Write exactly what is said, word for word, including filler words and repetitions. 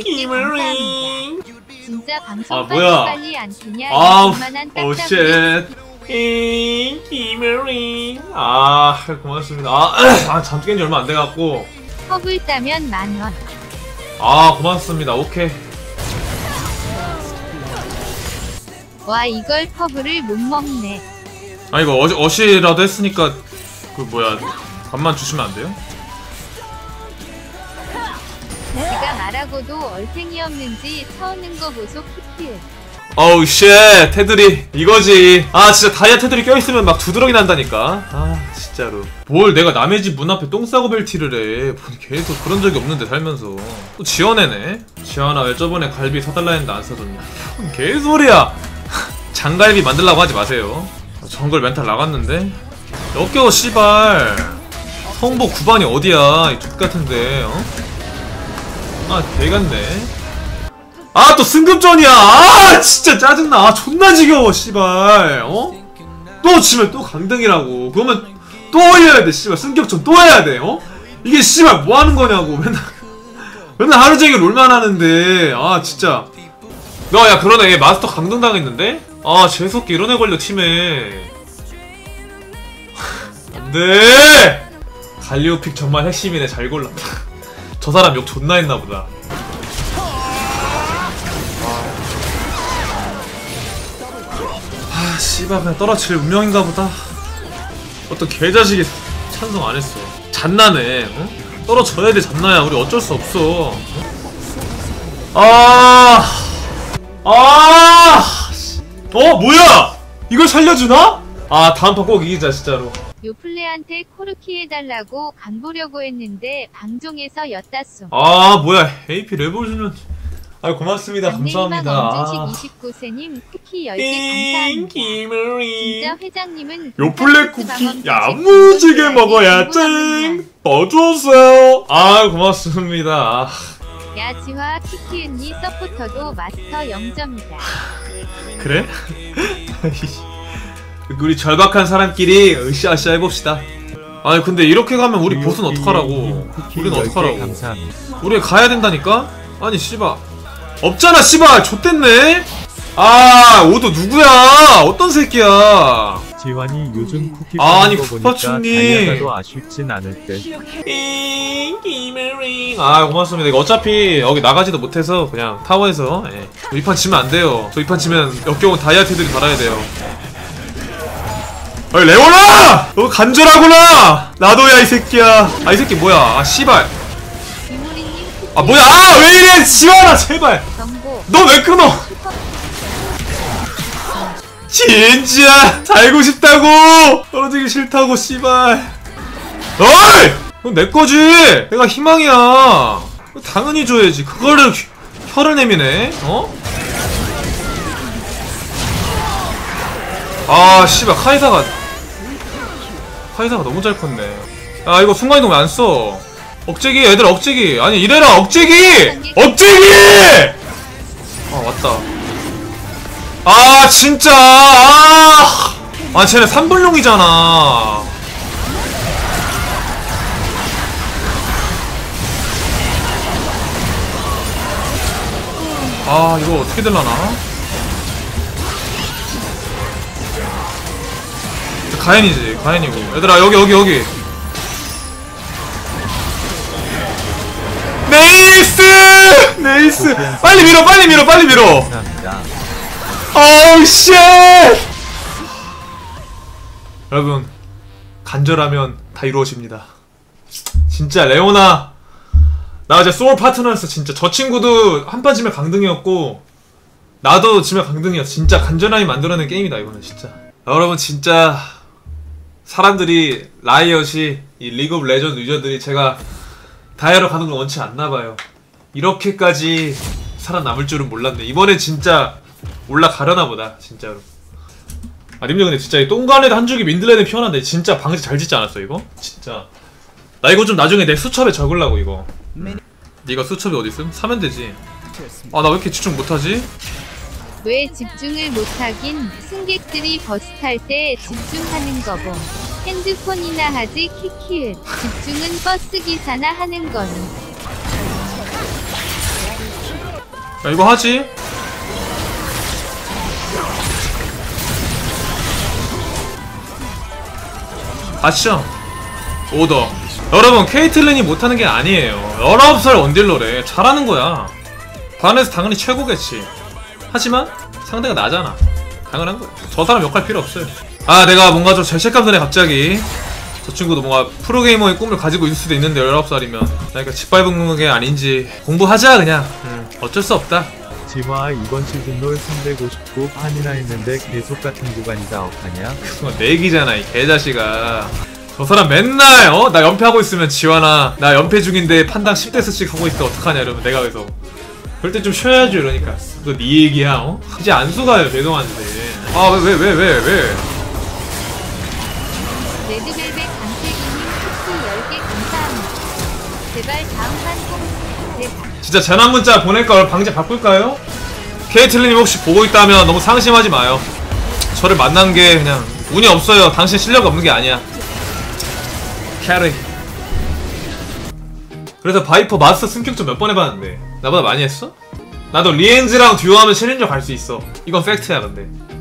개 감사합니다. 진짜 방송 아, 빨리 뭐야. 빨리 안 켜냐? 아우, 이만한 오, 딱딱이. 쉣. 이메리. 아, 고맙습니다. 아, 아, 잠 깬 지 얼마 안 돼갖고. 허블 따면 만원. 아, 고맙습니다. 오케이. 와 이걸 퍼블을 못 먹네. 아, 이거 어, 어시라도 했으니까, 그, 뭐야, 밥만 주시면 안 돼요? 지가 말하고도 얼탱이 없는지 서는 거 보소 키키을. 어우, 쉣. 테두리. 이거지. 아, 진짜 다이아 테두리 껴있으면 막 두드러기 난다니까. 아, 진짜로. 뭘 내가 남의 집 문 앞에 똥 싸고 벨티를 해. 계속 그런 적이 없는데, 살면서. 또 지어내네. 지아나 왜 저번에 갈비 사달라 했는데 안 사줬냐. 개소리야. 장갈비 만들라고 하지 마세요. 정글 멘탈 나갔는데? 역겨워, 씨발. 성보 구 반이 어디야, 이 족같은데, 어? 아, 개같네. 아, 또 승급전이야! 아, 진짜 짜증나! 아, 존나 지겨워, 씨발. 어? 또 지면 또 강등이라고. 그러면 또 올려야 돼, 씨발. 승격전 또 해야 돼, 어? 이게 씨발 뭐 하는 거냐고. 맨날, 맨날 하루 종일 롤만 하는데. 아, 진짜. 야, 야, 그러네. 얘 마스터 강등 당했는데? 아, 재수없게 이런 애 걸려, 팀에. 안 돼! 갈리오픽 정말 핵심이네. 잘 골랐다. 저 사람 욕 존나 했나 보다. 아, 씨발, 그냥 떨어질 운명인가 보다. 어떤 개자식이 찬성 안 했어. 잣나네, 어? 떨어져야 돼, 잣나야. 우리 어쩔 수 없어. 어? 아, 아, 어, 뭐야? 이걸 살려주나? 아, 다음 판 꼭 이기자, 진짜로. 요플레한테 코르키 해달라고 간 보려고 했는데 방종에서 엿다쏨. 아, 뭐야. 에이피 레볼루션. 아, 고맙습니다. 감사합니다. 엄준식 이십구 세님 쿠키 열 개 감사합니다. 진짜 회장님은 요플레 쿠키 야무지게 먹어야 쨍 떠주세요. 아, 고맙습니다. 야 지화 키키 언니 서포터도 마스터 영 점이다. 그래? 우리 절박한 사람끼리 으쌰으쌰 해봅시다. 아니 근데 이렇게 가면 우리 보스는 어떡하라고. 우리는 어떡하라고. 우리 가야 된다니까? 아니 씨발 없잖아 씨발. 좆됐네. 아 오도 누구야. 어떤 새끼야. 지환이 요즘 쿠키 아니 먹는 거 보니까 쿠파충님 다이아가도 아쉽진 않을 듯. 아 고맙습니다. 이거 어차피 여기 나가지도 못해서 그냥 타워에서 예. 이 판 지면 안 돼요. 저 이 판 지면 역겨운 다이아트들이 달아야 돼요. 어이 레오나! 너 간절하구나! 나도야 이 새끼야. 아 이 새끼 뭐야. 아 씨발. 아 뭐야. 아 왜 이래 지원아 제발. 너 왜 끊어. 진짜 살고 싶다고. 떨어지기 싫다고 씨발. 어이! 그건 내거지. 내가 희망이야. 당연히 줘야지. 그거를 혀를 내미네. 어? 아 씨발 카이사가 카이사가 너무 잘 컸네. 아 이거 순간이동 왜 안 써? 억제기 얘들 억제기. 아니 이래라 억제기! 억제기! 아 왔다. 아 진짜 아, 아 쟤네 삼불용이잖아. 아 이거 어떻게 될라나? 가연이지 가연이고. 얘들아 여기 여기 여기 네이스! 네이스! 빨리 밀어 빨리 밀어 빨리 밀어. 어우 쉣! 여러분 간절하면 다 이루어집니다. 진짜 레오나 나 이제 소울 파트너였어. 진짜 저 친구도 한판 지면 강등이었고 나도 지면 강등이었어. 진짜 간절하게 만들어낸 게임이다 이거는 진짜. 여러분 진짜 사람들이 라이엇이 이 리그 오브 레전드 유저들이 제가 다이아로 가는 걸 원치 않나봐요. 이렇게까지 살아남을 줄은 몰랐네. 이번에 진짜 올라가려나보다 진짜로. 아 님들 근데 진짜 이 똥간에도 한 줄기 민들레는 피어난데 진짜 방지 잘 짓지 않았어 이거? 진짜 나 이거 좀 나중에 내 수첩에 적으려고 이거. 니가 수첩이 어딨음? 사면 되지. 아 나 왜 이렇게 집중 못하지? 왜 집중을 못하긴. 승객들이 버스 탈 때 집중하는 거 봄. 핸드폰이나 하지 키키을. 집중은 버스 기사나 하는 거니. 야, 이거 하지? 아시죠? 오더. 여러분, 케이틀린이 못하는 게 아니에요. 열아홉 살 원딜러래. 잘하는 거야. 반에서 당연히 최고겠지. 하지만 상대가 나잖아. 당연한 거야. 저 사람 역할 필요 없어요. 아, 내가 뭔가 좀 죄책감 드네 갑자기. 저 친구도 뭔가 프로게이머의 꿈을 가지고 있을 수도 있는데 열아홉 살이면 그러니까 짓밟은 게 아닌지 공부하자 그냥. 음, 어쩔 수 없다. 지화 이번 시즌 롤 삼백오십구 판이나 했는데 계속 같은 구간이다 어하냐? 그건 내 얘기잖아 이 개자식아. 저 사람 맨날 어? 나 연패하고 있으면 지환아 나 연패 중인데 판당 십 대스씩 하고 있어 어떡하냐 이러면 내가 그래서 그럴 때 좀 쉬어야죠 이러니까 그거 네 얘기야 어? 이제 안수 가요 죄송한데. 아 왜 왜 왜 왜 왜, 왜? 레드벨벳 강태기님 쿠키 열 개 감사합니다. 제발 다음 판꼭 대박. 진짜 재난 문자 보낼걸 방제 바꿀까요? 케이틀린님 혹시 보고 있다면 너무 상심하지 마요. 저를 만난 게 그냥 운이 없어요. 당신 실력 없는 게 아니야. 캐리. 그래서 바이퍼 마스터 승격전 몇 번 해봤는데 나보다 많이 했어? 나도 리엔즈랑 듀오하면 신인조 갈 수 있어. 이건 팩트야 근데.